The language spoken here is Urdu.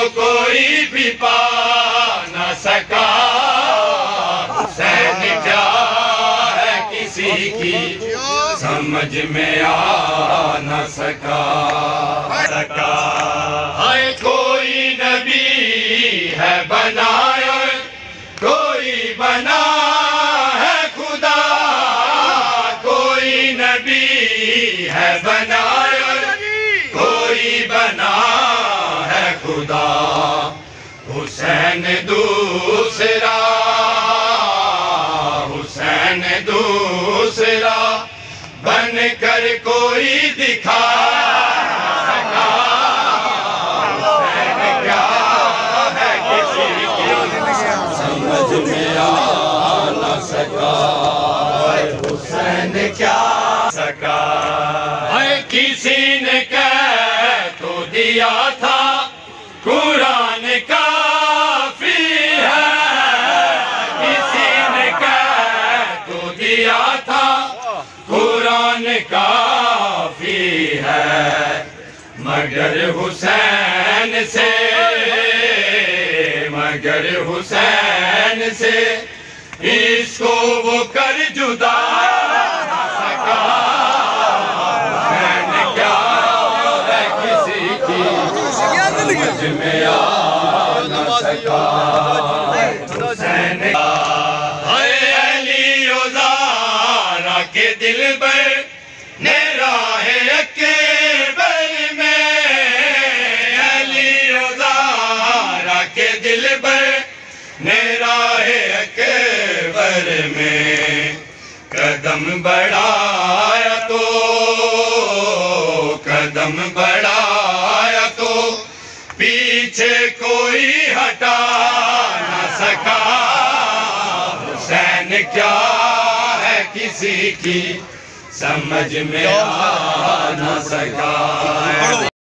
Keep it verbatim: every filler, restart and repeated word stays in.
کوئی بھی پا نہ سکا، حسین کیا ہے کسی کی سمجھ میں آ نہ سکا سکا ہائے کوئی نبی ہے بنایا، کوئی بنا ہے خدا، کوئی نبی ہے بنایا، کوئی بنا ہے خدا، حسین دوسرا، حسین دوسرا بن کر کوئی دکھا سکا، حسین کیا ہے کسی کی سمجھ میں آ نہ سکا، حسین کیا سکا ہے کسی نے کہہ تو دیا تھا قرآن کافی ہے، کسی نے کہہ تو دیا تھا قرآن کافی ہے، مگر حسین سے، مگر حسین سے اس کو وہ کر جدا نہ سکا، حسین کیا ہے کسی کی سمجھ میں آ نہ سکا، حسین اے علی و زہرا کے دلبر نے راہ اکبر میں، علی و زہرا کے دلبر نے راہ اکبر میں قدم بڑھایا تو، قدم بڑھایا تو پیچھے کوئی ہٹا نہ سکا، حسین کیا ہے کسی کی سمجھ میں آ نہ سکا۔